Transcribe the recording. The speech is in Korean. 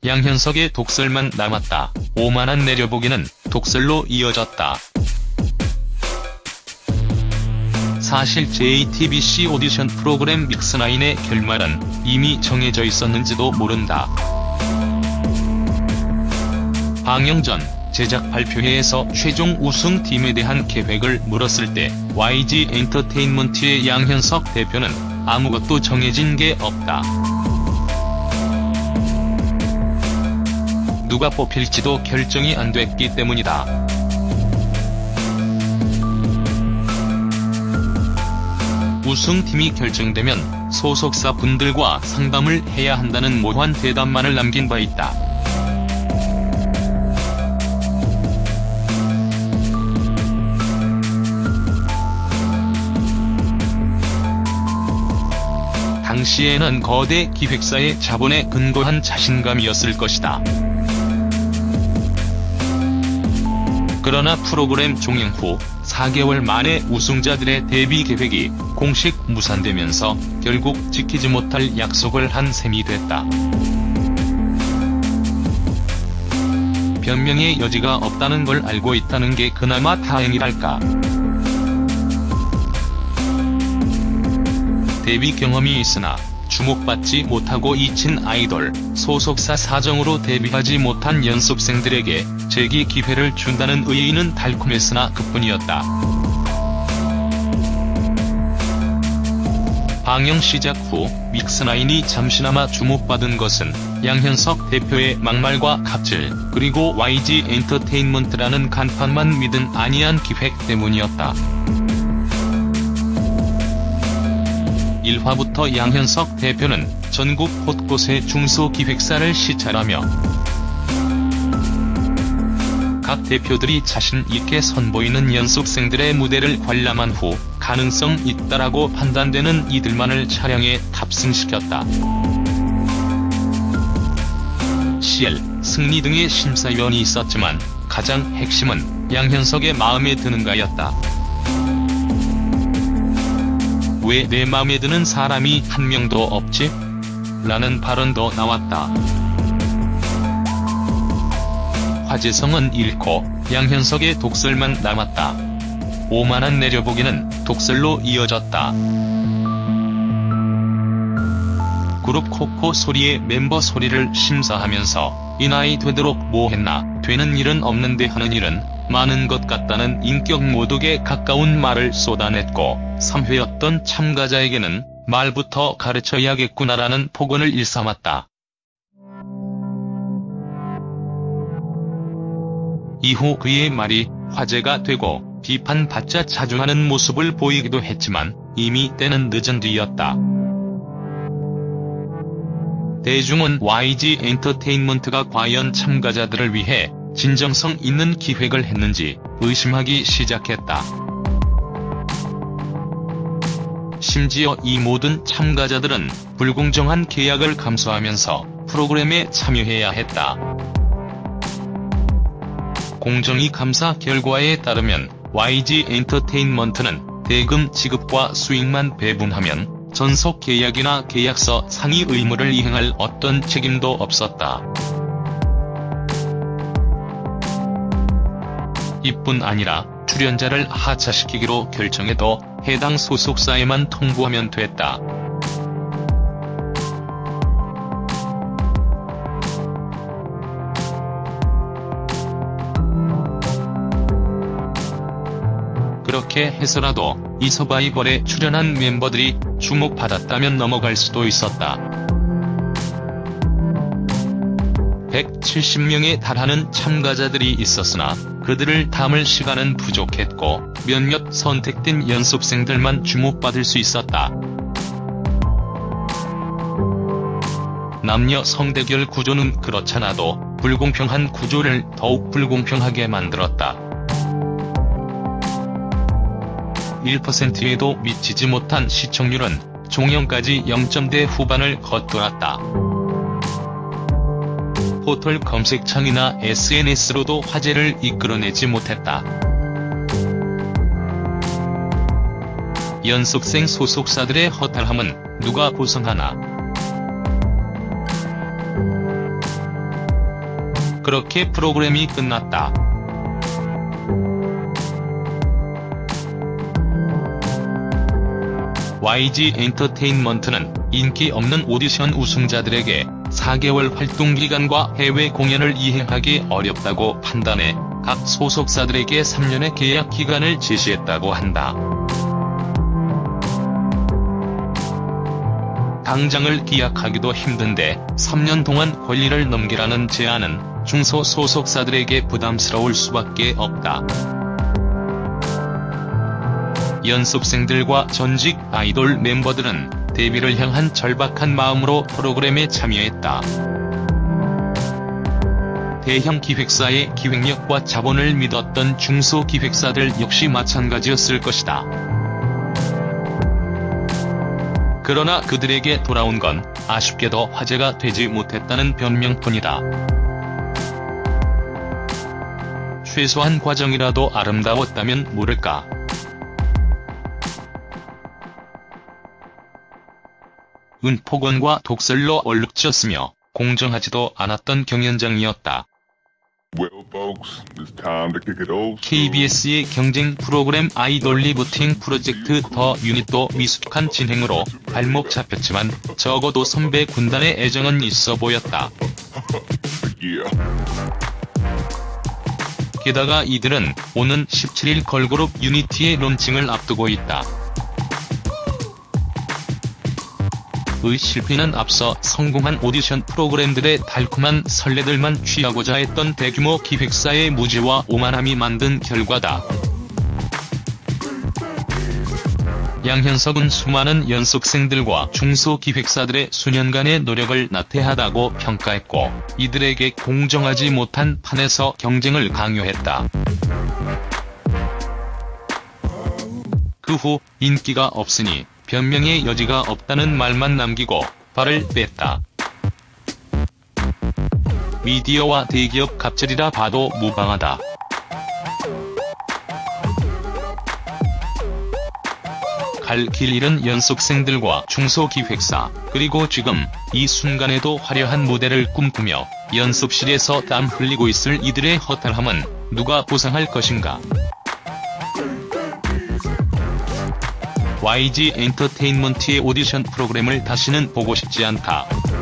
양현석의 독설만 남았다. 오만한 내려보기는 독설로 이어졌다. 사실 JTBC 오디션 프로그램 믹스9의 결말은 이미 정해져 있었는지도 모른다. 방영 전 제작 발표회에서 최종 우승팀에 대한 계획을 물었을 때 YG 엔터테인먼트의 양현석 대표는 아무것도 정해진 게 없다. 누가 뽑힐지도 결정이 안 됐기 때문이다. 우승팀이 결정되면 소속사 분들과 상담을 해야 한다는 모호한 대답만을 남긴 바 있다. 당시에는 거대 기획사의 자본에 근거한 자신감이었을 것이다. 그러나 프로그램 종영 후 4개월 만에 우승자들의 데뷔 계획이 공식 무산되면서 결국 지키지 못할 약속을 한 셈이 됐다. 변명의 여지가 없다는 걸 알고 있다는 게 그나마 다행이랄까. 데뷔 경험이 있으나 주목받지 못하고 잊힌 아이돌, 소속사 사정으로 데뷔하지 못한 연습생들에게 재기 기회를 준다는 의의는 달콤했으나 그뿐이었다. 방영 시작 후 믹스9이 잠시나마 주목받은 것은 양현석 대표의 막말과 갑질, 그리고 YG 엔터테인먼트라는 간판만 믿은 안이한 기획 때문이었다. 1화부터 양현석 대표는 전국 곳곳의 중소기획사를 시찰하며 각 대표들이 자신 있게 선보이는 연습생들의 무대를 관람한 후 가능성 있다라고 판단되는 이들만을 촬영해 탑승시켰다. CL, 승리 등의 심사위원이 있었지만 가장 핵심은 양현석의 마음에 드는가였다. 왜 내 맘에 드는 사람이 한 명도 없지? 라는 발언도 나왔다. 화제성은 잃고 양현석의 독설만 남았다. 오만한 내려보기는 독설로 이어졌다. 그룹 코코 소리의 멤버 소리를 심사하면서 이 나이 되도록 뭐 했나, 되는 일은 없는데 하는 일은 많은 것 같다는 인격 모독에 가까운 말을 쏟아냈고 3회였던 참가자에게는 말부터 가르쳐야겠구나라는 폭언을 일삼았다. 이후 그의 말이 화제가 되고 비판받자 자중하는 모습을 보이기도 했지만 이미 때는 늦은 뒤였다. 대중은 YG 엔터테인먼트가 과연 참가자들을 위해 진정성 있는 기획을 했는지 의심하기 시작했다. 심지어 이 모든 참가자들은 불공정한 계약을 감수하면서 프로그램에 참여해야 했다. 공정위 감사 결과에 따르면 YG 엔터테인먼트는 대금 지급과 수익만 배분하면 전속 계약이나 계약서 상의 의무를 이행할 어떤 책임도 없었다. 이뿐 아니라 출연자를 하차시키기로 결정해도 해당 소속사에만 통보하면 됐다. 그렇게 해서라도 이 서바이벌에 출연한 멤버들이 주목받았다면 넘어갈 수도 있었다. 170명에 달하는 참가자들이 있었으나 그들을 담을 시간은 부족했고 몇몇 선택된 연습생들만 주목받을 수 있었다. 남녀 성대결 구조는 그렇잖아도 불공평한 구조를 더욱 불공평하게 만들었다. 1%에도 미치지 못한 시청률은 종영까지 0점대 후반을 겉돌았다. 포털 검색창이나 SNS로도 화제를 이끌어내지 못했다. 연습생 소속사들의 허탈함은 누가 보상하나. 그렇게 프로그램이 끝났다. YG 엔터테인먼트는 인기 없는 오디션 우승자들에게 4개월 활동기간과 해외 공연을 이행하기 어렵다고 판단해 각 소속사들에게 3년의 계약 기간을 제시했다고 한다. 당장을 기약하기도 힘든데 3년 동안 권리를 넘기라는 제안은 중소 소속사들에게 부담스러울 수밖에 없다. 연습생들과 전직 아이돌 멤버들은 데뷔를 향한 절박한 마음으로 프로그램에 참여했다. 대형 기획사의 기획력과 자본을 믿었던 중소기획사들 역시 마찬가지였을 것이다. 그러나 그들에게 돌아온 건 아쉽게도 화제가 되지 못했다는 변명뿐이다. 최소한 과정이라도 아름다웠다면 모를까. 은폭언과 독설로 얼룩졌으며 공정하지도 않았던 경연장이었다. KBS의 경쟁 프로그램 아이돌 리부팅 프로젝트 더 유닛도 미숙한 진행으로 발목 잡혔지만 적어도 선배 군단의 애정은 있어 보였다. 게다가 이들은 오는 17일 걸그룹 유니티의 론칭을 앞두고 있다. 의 실패는 앞서 성공한 오디션 프로그램들의 달콤한 설레들만 취하고자 했던 대규모 기획사의 무지와 오만함이 만든 결과다. 양현석은 수많은 연습생들과 중소기획사들의 수년간의 노력을 나태하다고 평가했고 이들에게 공정하지 못한 판에서 경쟁을 강요했다. 그 후 인기가 없으니 변명의 여지가 없다는 말만 남기고 발을 뺐다. 미디어와 대기업 갑질이라 봐도 무방하다. 갈 길 잃은 연습생들과 중소기획사, 그리고 지금 이 순간에도 화려한 무대를 꿈꾸며 연습실에서 땀 흘리고 있을 이들의 허탈함은 누가 보상할 것인가. YG 엔터테인먼트의 오디션 프로그램을 다시는 보고 싶지 않다.